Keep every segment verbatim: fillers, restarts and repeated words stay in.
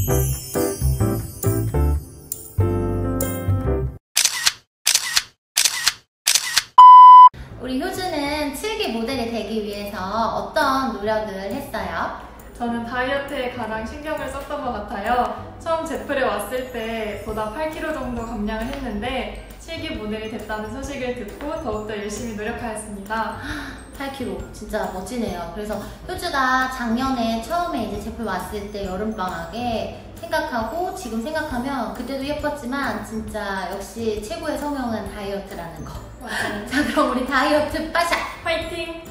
우리 효주는 칠기 모델이 되기 위해서 어떤 노력을 했어요? 저는 다이어트에 가장 신경을 썼던 것 같아요. 처음 제풀에 왔을 때 보다 팔 킬로그램 정도 감량을 했는데 칠기 모델이 됐다는 소식을 듣고 더욱더 열심히 노력하였습니다. 팔 킬로그램 진짜 멋지네요. 그래서 효주가 작년에 처음에 이제 제풀 왔을 때 여름방학에 생각하고 지금 생각하면 그때도 예뻤지만 진짜 역시 최고의 성형은 다이어트라는 거. 맞아요. 자, 그럼 우리 다이어트 빠샤! 화이팅!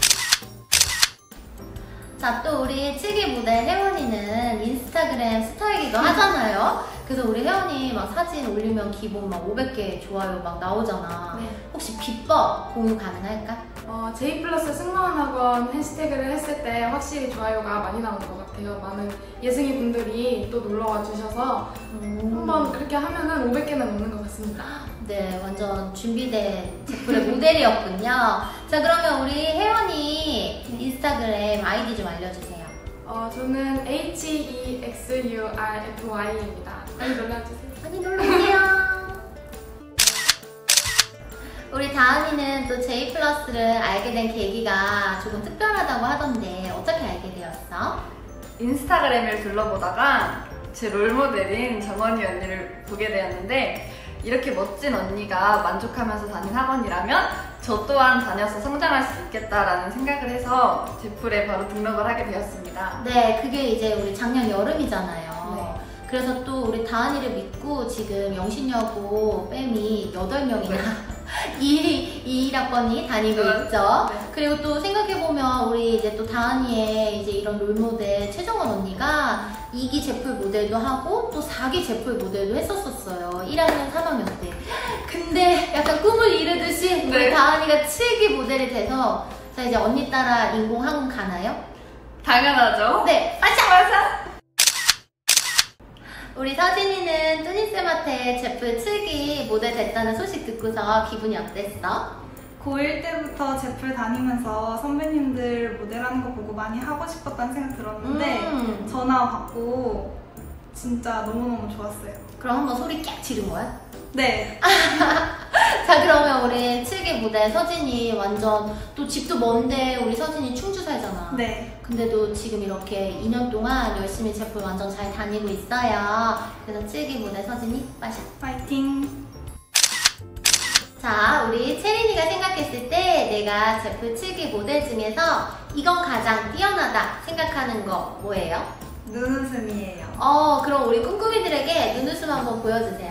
자, 또 우리 칠기 모델 혜원이는 인스타그램 스타이기도 하잖아요. 그래서 우리 혜원이 막 사진 올리면 기본 막 오백 개 좋아요 막 나오잖아. 네. 혹시 비법 공유 가능할까? 어, 제이 플러스 승무원 학원 해시태그를 했을 때 확실히 좋아요가 많이 나오는 것 같아요. 많은 예승이 분들이 또 놀러와 주셔서 음. 한번 그렇게 하면은 오백 개는 넘는 것 같습니다. 네, 완전 준비된 제풀의 모델이었군요. 자, 그러면 우리 혜원이 인스타그램 아이디 좀 알려주세요. 어, 저는 에이치 이 엑스 유 알 에프 와이입니다. 많이 놀러주세요. 많이 놀러오세요. 우리 다은이는 또 제이 플러스를 알게 된 계기가 조금 특별하다고 하던데 어떻게 알게 되었어? 인스타그램을 둘러보다가 제 롤모델인 정원이 언니를 보게 되었는데 이렇게 멋진 언니가 만족하면서 다닌 학원이라면 저 또한 다녀서 성장할 수 있겠다라는 생각을 해서 제풀에 바로 등록을 하게 되었습니다. 네, 그게 이제 우리 작년 여름이잖아요. 네. 그래서 또 우리 다은이를 믿고 지금 영신여고 뺨이 여덟 명이나 이 일 학번이 다니고 네. 있죠. 네. 그리고 또 생각해보면 우리 이제 또 다은이의 이제 이런 롤모델 최정원 언니가 이 기 제풀 모델도 하고 또 사 기 제풀 모델도 했었었어요. 일 학년, 삼 학년 때. 근데 약간 꿈을 이루듯이 우리 네. 다은이가 칠 기 모델이 돼서 자, 이제 언니 따라 인공학원 가나요? 당연하죠. 네, 빠샤! 맞아. 우리 서진이는 뚜니쌤한테 제풀 칠 기 모델 됐다는 소식 듣고서 기분이 어땠어? 고일 때부터 제풀 다니면서 선배님들 모델하는 거 보고 많이 하고 싶었다는 생각 들었는데 음. 전화 받고 진짜 너무너무 좋았어요. 그럼 한번 소리 깍 지른 거야? 네. 자, 그러면 우리 칠 기 모델 서진이 완전 또 집도 먼데 우리 서진이 충주 살잖아. 네. 근데도 지금 이렇게 이 년 동안 열심히 제풀 완전 잘 다니고 있어요. 그래서 칠 기 모델 서진이 빠샤. 파이팅! 자, 우리 채린이가 생각했을 때 내가 제풀 칠 기 모델 중에서 이건 가장 뛰어나다 생각하는 거 뭐예요? 눈웃음이에요. 어, 그럼 우리 꿈꾸미들에게 눈웃음 한번 보여주세요.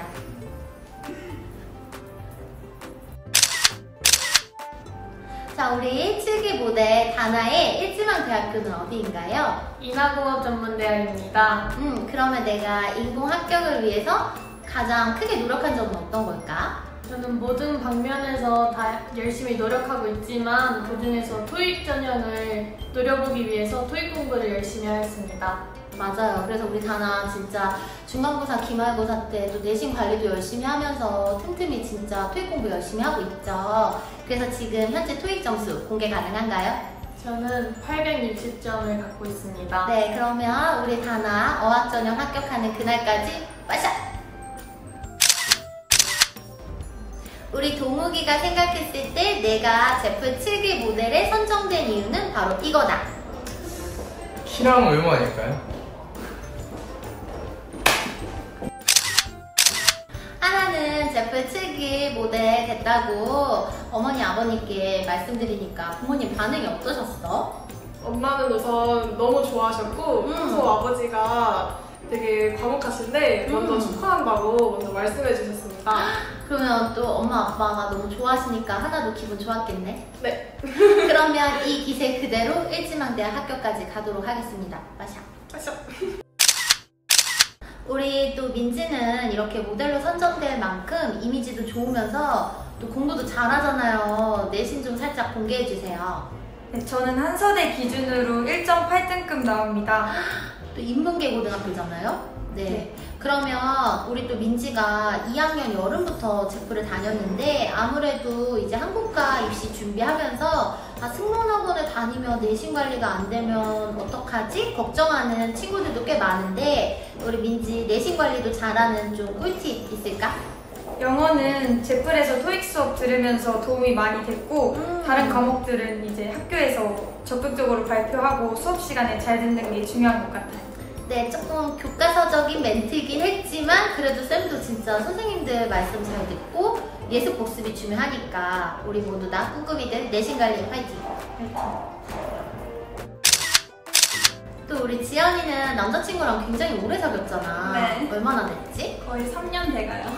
자, 우리 칠 기 모델 다나의 일지망대학교는 어디인가요? 인하공업전문대학입니다. 음, 그러면 내가 인공 합격을 위해서 가장 크게 노력한 점은 어떤 걸까? 저는 모든 방면에서 다 열심히 노력하고 있지만 그중에서 토익 전형을 노려보기 위해서 토익 공부를 열심히 하였습니다. 맞아요. 그래서 우리 다나 진짜 중간고사, 기말고사 때 또 내신 관리도 열심히 하면서 틈틈이 진짜 토익 공부 열심히 하고 있죠. 그래서 지금 현재 토익 점수 공개 가능한가요? 저는 팔백육십 점을 갖고 있습니다. 네, 그러면 우리 다나 어학전형 합격하는 그날까지 빠샤! 우리 동욱이가 생각했을 때 내가 제풀 칠 기 모델에 선정된 이유는 바로 이거다. 키랑 얼마일까요? 하나는 제풀 칠 기 모델 됐다고 어머니 아버님께 말씀드리니까 부모님 반응이 어떠셨어? 엄마는 우선 너무 좋아하셨고 음. 평소 아버지가 되게 과묵하신데 먼저 음. 축하한다고 먼저 말씀해 주셨습니다. 그러면 또 엄마 아빠가 너무 좋아하시니까 하나도 기분 좋았겠네? 네. 그러면 이 기세 그대로 일지망대학 학교까지 가도록 하겠습니다. 마샤. 마셔. 우리 또 민지는 이렇게 모델로 선정될 만큼 이미지도 좋으면서 또 공부도 잘하잖아요. 내신 좀 살짝 공개해주세요. 네, 저는 한서대 기준으로 일 점 팔 등급 나옵니다. 또 인문계 고등학교잖아요? 네. 네. 그러면 우리 또 민지가 이 학년 여름부터 제풀을 다녔는데 아무래도 이제 한국과 입시 준비하면서 아, 승무원학원에 다니면 내신 관리가 안 되면 어떡하지? 걱정하는 친구들도 꽤 많은데 우리 민지 내신 관리도 잘하는 좀 꿀팁 있을까? 영어는 제플에서 토익 수업 들으면서 도움이 많이 됐고 음. 다른 과목들은 이제 학교에서 적극적으로 발표하고 수업 시간에 잘 듣는 게 중요한 것 같아요. 네, 조금 교과서적인 멘트이긴 했지만 그래도 쌤도 진짜 선생님들 말씀 잘 듣고 예습 복습이 중요하니까 우리 모두 다 꿈꾸미들 내신 관리 화이팅! 또 우리 지연이는 남자친구랑 굉장히 오래 사귀었잖아. 네. 얼마나 됐지? 거의 삼 년 돼가요.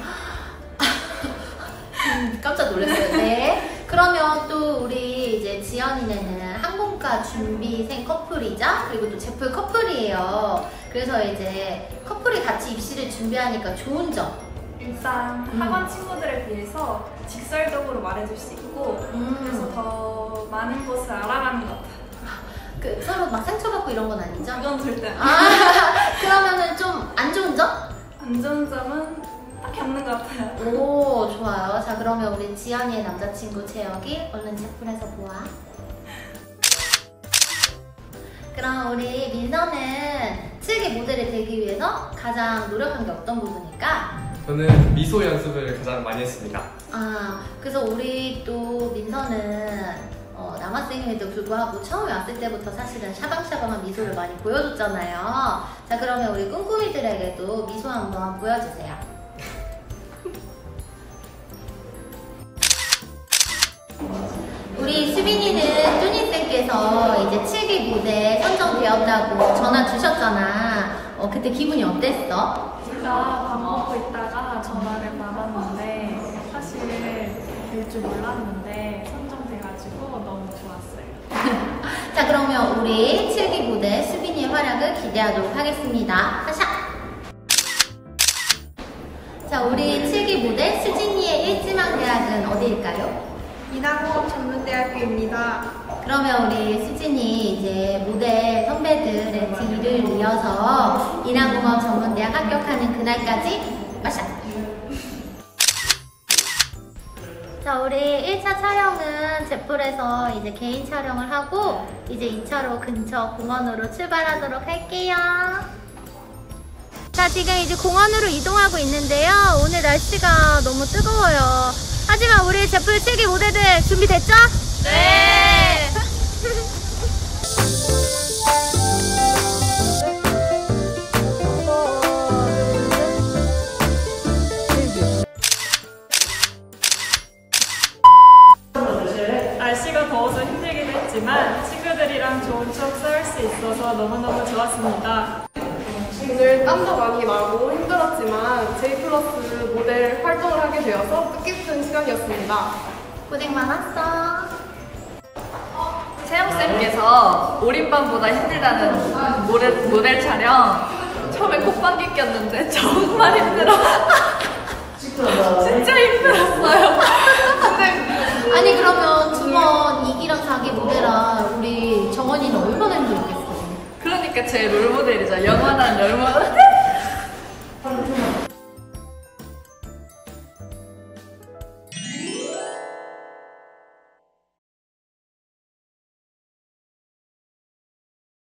음, 깜짝 놀랐어요. 네. 그러면 또 우리 이제 지연이네는 항공과 준비생 커플이자 그리고 또 제플 커플이에요. 그래서 이제 커플이 같이 입시를 준비하니까 좋은 점. 일단 음. 학원 친구들에 비해서 직설적으로 말해줄 수 있고 음. 그래서 더 많은 것을 알아가는 것 같아요. 그 서로 막 상처받고 이런 건 아니죠? 이건 절대 안 아, 그러면은 좀 안 좋은 점? 안 좋은 점은 딱히 없는 것 같아요. 오, 좋아요. 자, 그러면 우리 지연이의 남자친구 재혁이 얼른 제플에서 보아. 그럼 우리 민서는 칠기 모델이 되기 위해서 가장 노력한 게 어떤 부분일까? 저는 미소 연습을 가장 많이 했습니다. 아, 그래서 우리 또 민서는 어, 남학생임에도 불구하고 처음에 왔을 때부터 사실은 샤방샤방한 미소를 많이 보여줬잖아요. 자, 그러면 우리 꿈꾸미들에게도 미소 한번 보여주세요. 우리 수빈이는 뚜니쌤께서 이제 칠기 무대 선정되었다고 전화 주셨잖아. 어, 그때 기분이 어땠어? 제가 밥 먹고 있다가 전화를 받았는데 사실 될 줄 몰랐는데 선정돼가지고 너무 좋았어요. 자, 그러면 우리 칠기 무대 수빈이의 활약을 기대하도록 하겠습니다. 하샤! 자, 우리 칠기 무대 수진이의 일지망 대학은 어디일까요? 인하공업 전문대학교입니다. 그러면 우리 수진이 이제 모델 선배들의 뒤를 이어서 인하공업 전문대학 합격하는 그날까지 마샤! 자, 우리 일 차 촬영은 제플에서 이제 개인 촬영을 하고 이제 이 차로 근처 공원으로 출발하도록 할게요. 자, 지금 이제 공원으로 이동하고 있는데요. 오늘 날씨가 너무 뜨거워요. 하지만 우리 제플 칠기 모델들 준비됐죠? 네! 날씨가 더워서 힘들긴 했지만 친구들이랑 좋은 추억 쌓을 수 있어서 너무너무 좋았습니다. 오늘 땀도 많이 나고 힘들었지만 제이 플러스 모델 활동을 하게 되어서 뜻깊은 시간이었습니다. 고생 많았어. 세영쌤께서 올인반보다 힘들다는 모델, 모델 촬영 처음에 콧방귀 꼈는데 정말 힘들어. 진짜 힘들었어요. 근데 아니, 그러면 두 번 이기랑 자기 모델랑 우리 정원이는 얼마나 힘들었겠어? 그러니까 제 롤모델이죠. 영원한 롤모델.